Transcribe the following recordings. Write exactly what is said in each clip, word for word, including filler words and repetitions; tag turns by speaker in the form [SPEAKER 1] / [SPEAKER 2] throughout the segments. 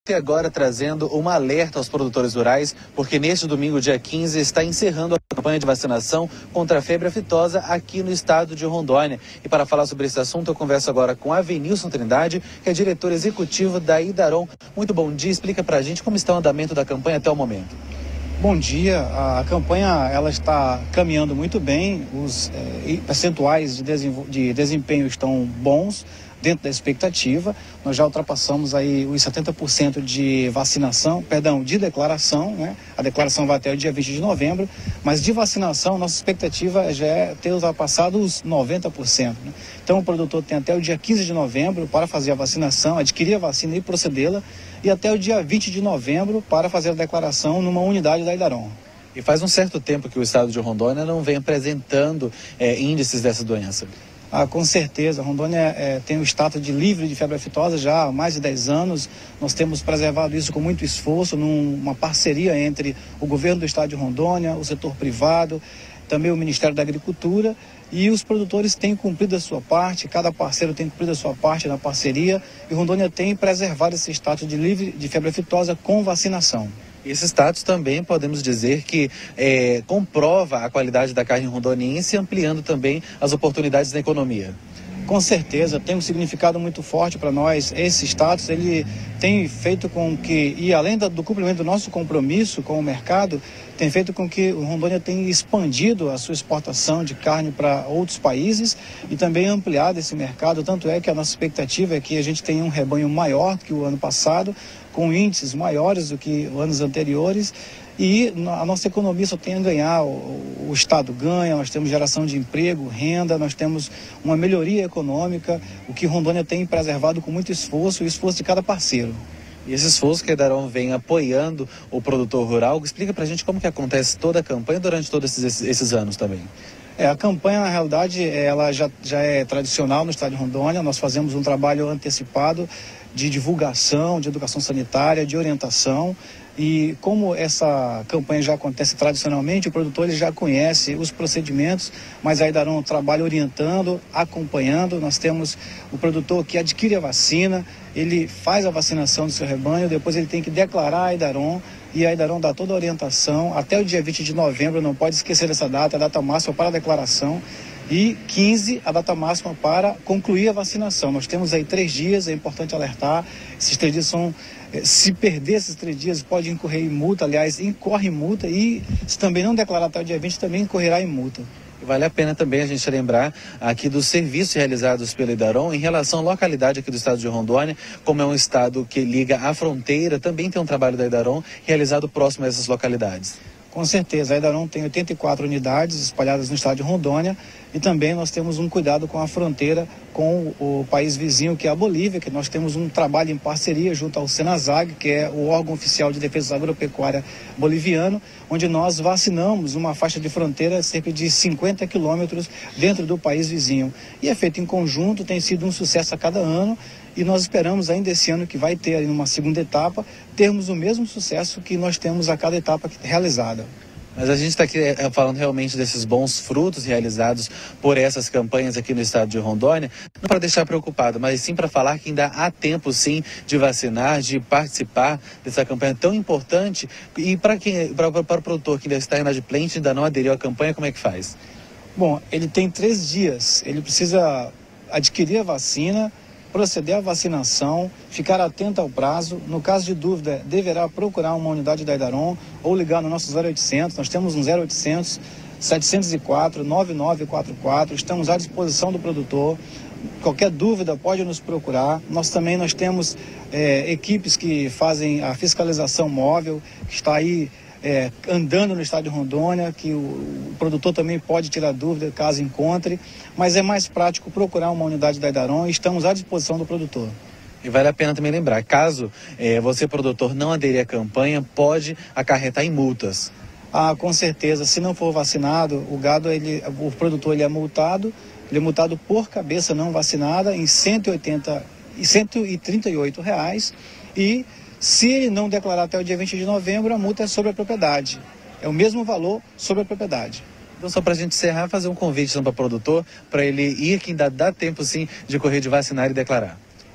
[SPEAKER 1] E agora trazendo um alerta aos produtores rurais, porque neste domingo, dia quinze, está encerrando a campanha de vacinação contra a febre aftosa aqui no estado de Rondônia. E para falar sobre esse assunto, eu converso agora com a Avenilson Trindade, que é diretor executivo da Idaron. Muito bom dia, explica pra gente como está o andamento da campanha até o momento.
[SPEAKER 2] Bom dia, a campanha ela está caminhando muito bem, os é, percentuais de, desenvol- de desempenho estão bons, dentro da expectativa. Nós já ultrapassamos aí os setenta por cento de vacinação, perdão, de declaração, né? A declaração vai até o dia vinte de novembro, mas de vacinação, nossa expectativa já é ter ultrapassado os noventa por cento. Né? Então o produtor tem até o dia quinze de novembro para fazer a vacinação, adquirir a vacina e procedê-la, e até o dia vinte de novembro para fazer a declaração numa unidade da Idaron.
[SPEAKER 1] E faz um certo tempo que o estado de Rondônia não vem apresentando é, índices dessa doença.
[SPEAKER 2] Ah, com certeza, Rondônia é, tem o status de livre de febre aftosa já há mais de dez anos. Nós temos preservado isso com muito esforço, numa parceria entre o governo do estado de Rondônia, o setor privado, também o Ministério da Agricultura, e os produtores têm cumprido a sua parte, cada parceiro tem cumprido a sua parte na parceria, e Rondônia tem preservado esse status de livre de febre aftosa com vacinação.
[SPEAKER 1] Esse status também podemos dizer que é, comprova a qualidade da carne rondoniense, ampliando também as oportunidades na economia.
[SPEAKER 2] Com certeza, tem um significado muito forte para nós. Esse status ele tem feito com que, e além do cumprimento do nosso compromisso com o mercado, tem feito com que o Rondônia tenha expandido a sua exportação de carne para outros países e também ampliado esse mercado. Tanto é que a nossa expectativa é que a gente tenha um rebanho maior que o ano passado, com índices maiores do que anos anteriores, e a nossa economia só tem a ganhar. O, o Estado ganha, nós temos geração de emprego, renda, nós temos uma melhoria econômica, o que Rondônia tem preservado com muito esforço, o esforço de cada parceiro.
[SPEAKER 1] E esse esforço que a Idaron vem apoiando o produtor rural, explica pra gente como que acontece toda a campanha durante todos esses, esses anos também.
[SPEAKER 2] É, a campanha, na realidade, ela já, já é tradicional no estado de Rondônia. Nós fazemos um trabalho antecipado de divulgação, de educação sanitária, de orientação. E como essa campanha já acontece tradicionalmente, o produtor ele já conhece os procedimentos, mas a Idaron trabalha orientando, acompanhando. Nós temos o produtor que adquire a vacina, ele faz a vacinação do seu rebanho, depois ele tem que declarar a Idaron, e a Idaron dá toda a orientação. Até o dia vinte de novembro, não pode esquecer dessa data, a data máxima para a declaração, e quinze, a data máxima para concluir a vacinação. Nós temos aí três dias, é importante alertar, esses três dias são... Se perder esses três dias, pode incorrer em multa, aliás, incorre em multa, e se também não declarar até o dia vinte, também incorrerá em multa.
[SPEAKER 1] Vale a pena também a gente lembrar aqui dos serviços realizados pela Idaron em relação à localidade aqui do estado de Rondônia, como é um estado que liga à fronteira, também tem um trabalho da Idaron realizado próximo a essas localidades.
[SPEAKER 2] Com certeza, a Idaron tem oitenta e quatro unidades espalhadas no estado de Rondônia, e também nós temos um cuidado com a fronteira com o país vizinho, que é a Bolívia, que nós temos um trabalho em parceria junto ao Senazag, que é o órgão oficial de defesa agropecuária boliviano, onde nós vacinamos uma faixa de fronteira cerca de cinquenta quilômetros dentro do país vizinho. E é feito em conjunto, tem sido um sucesso a cada ano, e nós esperamos ainda esse ano, que vai ter aí numa segunda etapa, termos o mesmo sucesso que nós temos a cada etapa realizada.
[SPEAKER 1] Mas a gente está aqui é, falando realmente desses bons frutos realizados por essas campanhas aqui no estado de Rondônia, não para deixar preocupado, mas sim para falar que ainda há tempo sim de vacinar, de participar dessa campanha tão importante. E para quem, para o produtor que ainda está inadimplente, ainda não aderiu à campanha, como é que faz?
[SPEAKER 2] Bom, ele tem três dias, ele precisa adquirir a vacina, proceder à vacinação, ficar atento ao prazo. No caso de dúvida, deverá procurar uma unidade da Idaron ou ligar no nosso zero oitocentos. Nós temos um zero oitocentos, setecentos e quatro, nove nove quatro quatro. Estamos à disposição do produtor. Qualquer dúvida pode nos procurar. Nós também nós temos é, equipes que fazem a fiscalização móvel, que está aí É, andando no estado de Rondônia, que o, o produtor também pode tirar dúvida caso encontre, mas é mais prático procurar uma unidade da Idaron e estamos à disposição do produtor.
[SPEAKER 1] E vale a pena também lembrar, caso é, você, produtor, não aderir à campanha, pode acarretar em multas.
[SPEAKER 2] Ah, com certeza, se não for vacinado, o gado, ele, o produtor ele é multado, ele é multado por cabeça não vacinada em cento e oitenta e cento e trinta e oito reais, e se ele não declarar até o dia vinte de novembro, a multa é sobre a propriedade. É o mesmo valor sobre a propriedade.
[SPEAKER 1] Então, só para a gente encerrar, fazer um convite para o produtor, para ele ir, que ainda dá tempo sim de correr de vacinar e declarar.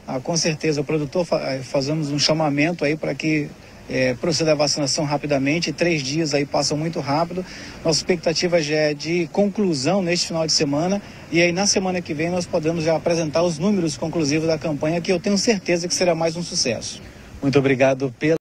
[SPEAKER 2] ah, com certeza o produtor fa fazemos um chamamento aí para que É, proceda a vacinação rapidamente. Três dias aí passam muito rápido. Nossa expectativa já é de conclusão neste final de semana, e aí na semana que vem nós podemos já apresentar os números conclusivos da campanha, que eu tenho certeza que será mais um sucesso.
[SPEAKER 1] Muito obrigado pela